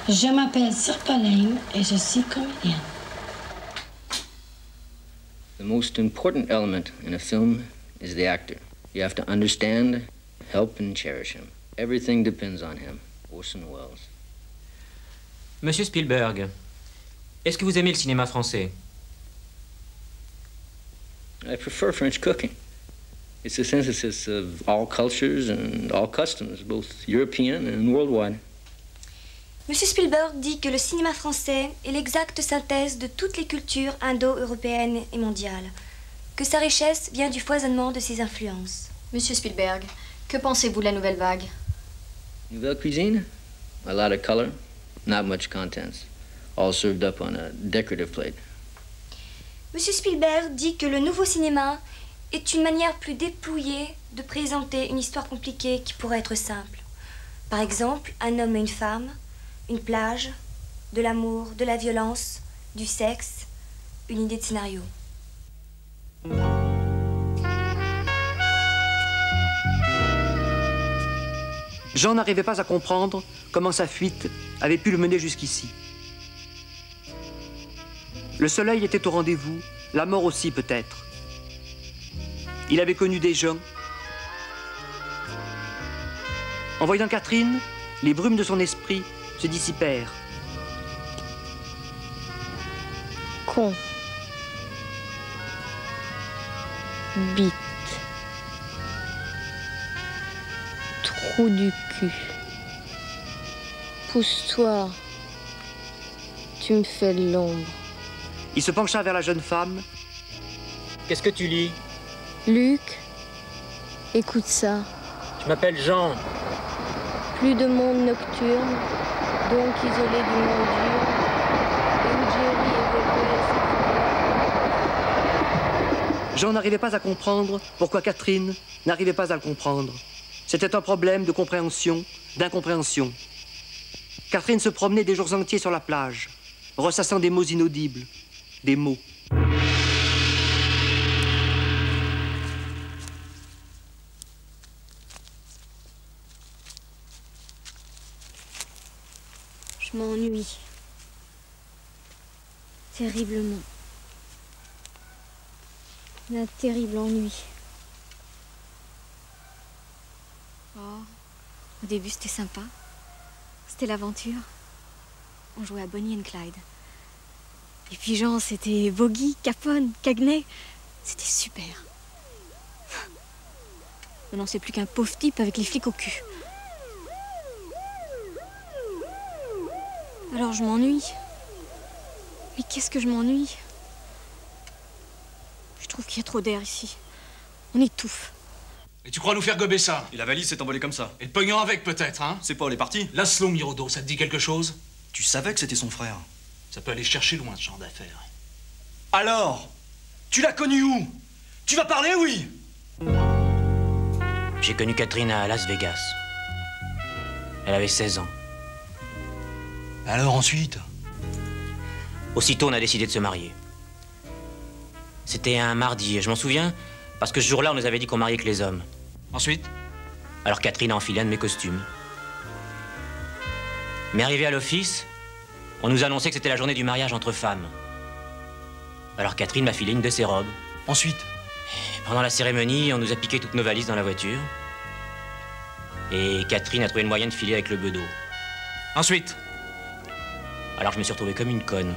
Je m'appelle Sirpalane et je suis comédienne. The most important element in a film is the actor. You have to understand, help, and cherish him. Everything depends on him. Orson Welles. Monsieur Spielberg, est-ce que vous aimez le cinéma français? I prefer French cooking. It's a synthesis of all cultures and all customs, both European and worldwide. Monsieur Spielberg dit que le cinéma français est l'exacte synthèse de toutes les cultures indo-européennes et mondiales, que sa richesse vient du foisonnement de ses influences. Monsieur Spielberg, que pensez-vous de la nouvelle vague? Nouvelle cuisine? A lot of color, not much contents, all served up on a decorative plate. Monsieur Spielberg dit que le nouveau cinéma est une manière plus dépouillée de présenter une histoire compliquée qui pourrait être simple. Par exemple, un homme et une femme, une plage, de l'amour, de la violence, du sexe, une idée de scénario. Jean n'arrivait pas à comprendre comment sa fuite avait pu le mener jusqu'ici. Le soleil était au rendez-vous, la mort aussi peut-être. Il avait connu des gens. En voyant Catherine, les brumes de son esprit se dissipèrent. Con. Bite. Trou du cul. Pousse-toi. Tu me fais de l'ombre. Il se pencha vers la jeune femme. Qu'est-ce que tu lis? Luc, écoute ça. Je m'appelle Jean. Plus de monde nocturne, donc isolé du monde dur. Et où Jerry évoluait. Jean n'arrivait pas à comprendre pourquoi Catherine n'arrivait pas à le comprendre. C'était un problème de compréhension, d'incompréhension. Catherine se promenait des jours entiers sur la plage, ressassant des mots inaudibles, des mots. Je m'ennuie. Terriblement. Un terrible ennui. Oh, au début c'était sympa. C'était l'aventure. On jouait à Bonnie and Clyde. Et puis Jean, c'était Bogey, Capone, Cagney. C'était super. Maintenant c'est plus qu'un pauvre type avec les flics au cul. Alors je m'ennuie. Mais qu'est-ce que je m'ennuie? Je trouve qu'il y a trop d'air ici. On étouffe. Et tu crois nous faire gober ça? Et la valise s'est envolée comme ça. Et le pognon avec peut-être, hein? C'est pas, elle est partie. Laszlo Mirodo, ça te dit quelque chose? Tu savais que c'était son frère. Ça peut aller chercher loin ce genre d'affaires. Alors? Tu l'as connue où? Tu vas parler, oui? J'ai connu Catherine à Las Vegas. Elle avait 16 ans. Alors ensuite? Aussitôt, on a décidé de se marier. C'était un mardi, je m'en souviens, parce que ce jour-là, on nous avait dit qu'on mariait que les hommes. Ensuite? Alors Catherine a enfilé un de mes costumes. Mais arrivé à l'office, on nous annonçait que c'était la journée du mariage entre femmes. Alors Catherine m'a filé une de ses robes. Ensuite? Et pendant la cérémonie, on nous a piqué toutes nos valises dans la voiture. Et Catherine a trouvé le moyen de filer avec le bedeau. Ensuite? Alors je me suis retrouvé comme une conne.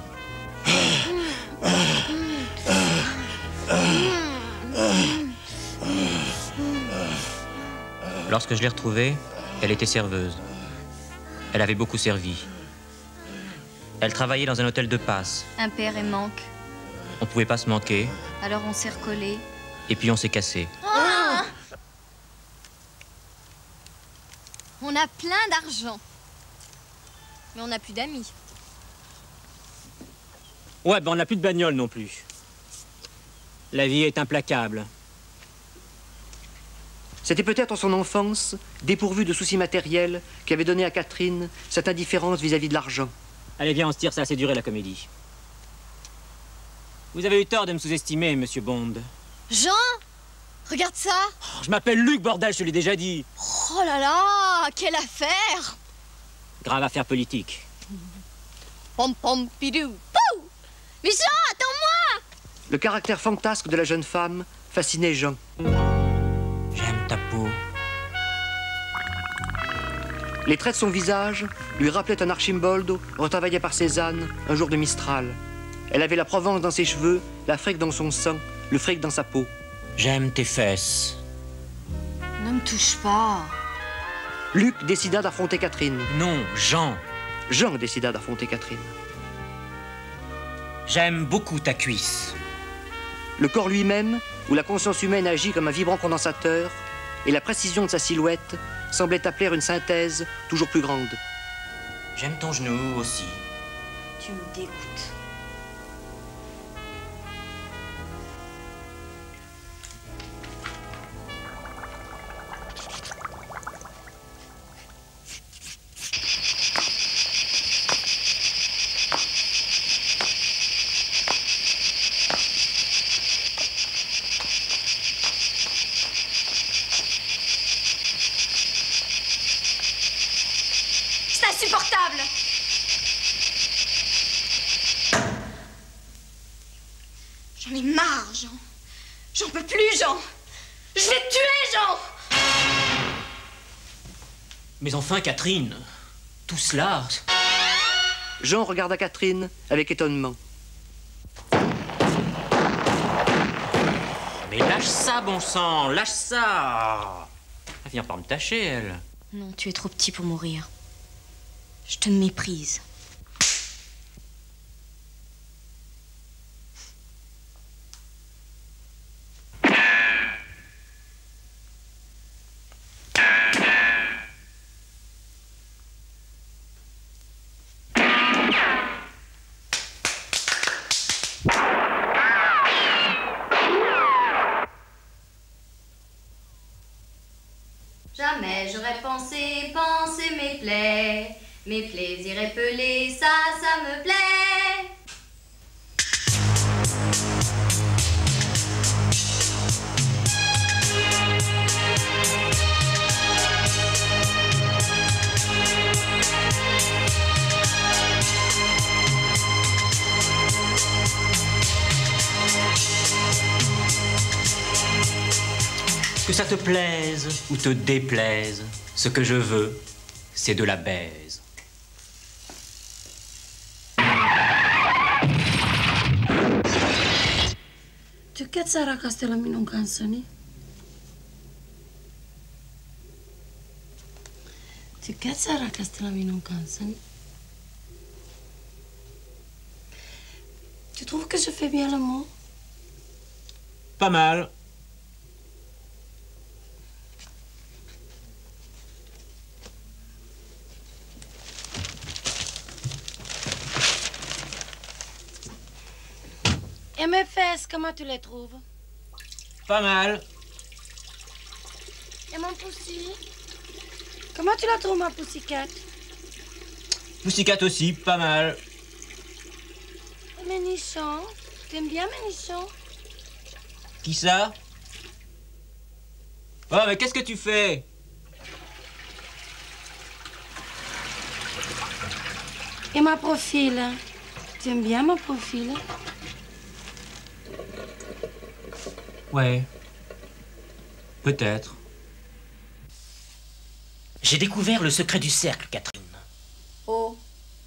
Lorsque je l'ai retrouvée, elle était serveuse. Elle avait beaucoup servi. Elle travaillait dans un hôtel de passe. Un père et manque. On pouvait pas se manquer. Alors on s'est recollés. Et puis on s'est cassé. Ah! On a plein d'argent. Mais on n'a plus d'amis. Ouais, ben on n'a plus de bagnole non plus. La vie est implacable. C'était peut-être son enfance, dépourvue de soucis matériels, qui avait donné à Catherine cette indifférence vis-à-vis de l'argent. Allez, viens, on se tire, ça a assez duré la comédie. Vous avez eu tort de me sous-estimer, monsieur Bond. Jean, regarde ça. Oh, je m'appelle Luc, bordel, je te l'ai déjà dit. Oh là là, quelle affaire. Grave affaire politique. Pom pom pidou, pou! Mais Jean, attends-moi! Le caractère fantasque de la jeune femme fascinait Jean. J'aime ta peau. Les traits de son visage lui rappelaient un Archimbolde retravaillé par Cézanne un jour de Mistral. Elle avait la Provence dans ses cheveux, l'Afrique dans son sang, le fric dans sa peau. J'aime tes fesses. Ne me touche pas. Luc décida d'affronter Catherine. Non, Jean. Jean décida d'affronter Catherine. J'aime beaucoup ta cuisse. Le corps lui-même, où la conscience humaine agit comme un vibrant condensateur, et la précision de sa silhouette semblait appeler une synthèse toujours plus grande. J'aime ton genou aussi. Tu me dégoûtes. C'est insupportable. J'en ai marre, Jean. J'en peux plus, Jean. Je vais te tuer, Jean. Mais enfin, Catherine, tout cela... Jean regarda Catherine avec étonnement. Mais lâche ça, bon sang, lâche ça. Elle vient par me tâcher, elle. Non, tu es trop petit pour mourir. Je te méprise. Jamais j'aurais pensé mes plaies, mes plaisirs épelés, ça me plaît. Que ça te plaise ou te déplaise, ce que je veux, c'est de la baise. Tykkäätkö sä rakastella minun kanssani? Tykkäätkö sä rakastella minun kanssani? Tu trouves que je fais bien le mot? Pas mal. Et mes fesses, comment tu les trouves? Pas mal. Et mon poussi? Comment tu la trouves, ma poussicat? Pussycat aussi, pas mal. Et mes nichons? T'aimes bien mes nichons? Qui ça? Oh, mais qu'est-ce que tu fais? Et ma profil? T'aimes bien mon profil? Ouais. Peut-être. J'ai découvert le secret du cercle, Catherine. Oh.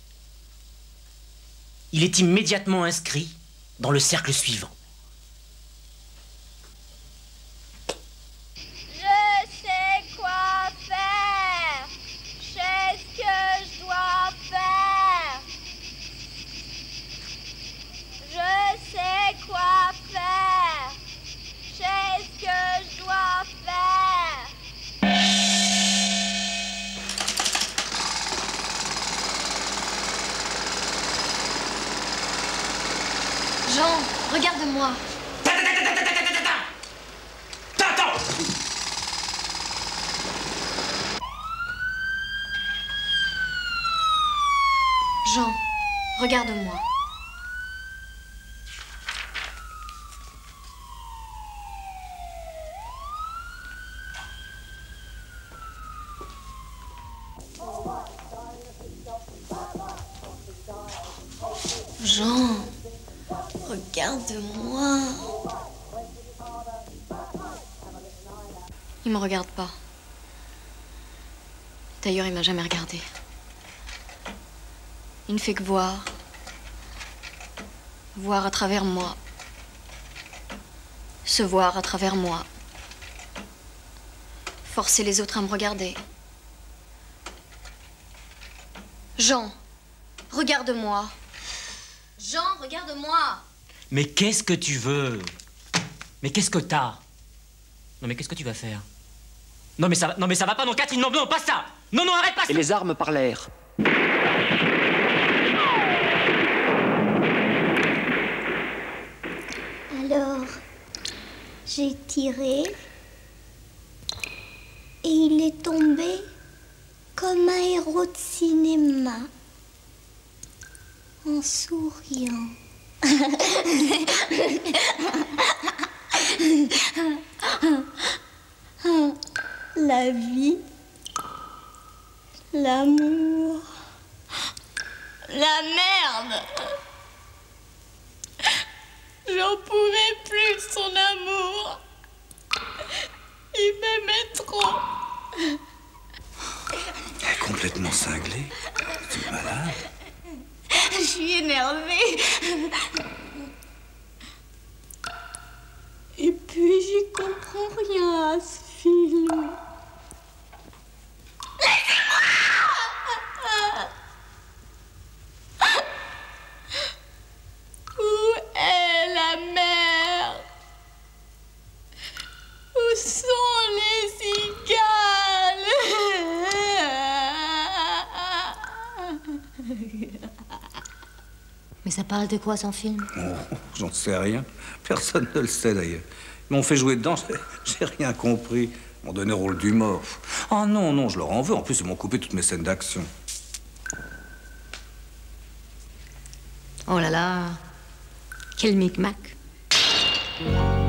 Il est immédiatement inscrit dans le cercle suivant. Je sais quoi faire. Je sais ce que je dois faire. Je sais quoi faire. Je sais ce que je dois faire. Jean, regarde-moi. Jean, regarde-moi. Jean, regarde-moi. Il me regarde pas. D'ailleurs, il m'a jamais regardé. Il ne fait que voir. Voir à travers moi. Se voir à travers moi. Forcer les autres à me regarder. Jean, regarde-moi. Jean, regarde-moi. Mais qu'est-ce que tu veux? Mais qu'est-ce que t'as? Non, mais qu'est-ce que tu vas faire? Non, mais ça va pas, non, Catherine, non, non, pas ça! Non, non, arrête pas ça! Et les armes parlèrent. Alors, j'ai tiré et il est tombé comme un héros de cinéma en souriant. La vie, l'amour, la merde. J'en pouvais plus de son amour. Il m'aimait trop. Elle est complètement cinglée. Tu es malade? Je suis énervée. Et puis j'y comprends rien à ce film. Où est la mer? Où sont les cigales? Mais ça parle de quoi, son film? Oh, j'en sais rien. Personne ne le sait, d'ailleurs. Ils m'ont fait jouer dedans, j'ai rien compris. Ils m'ont donné rôle du mort. Ah non, non, je leur en veux. En plus, ils m'ont coupé toutes mes scènes d'action. Oh là là, quel micmac.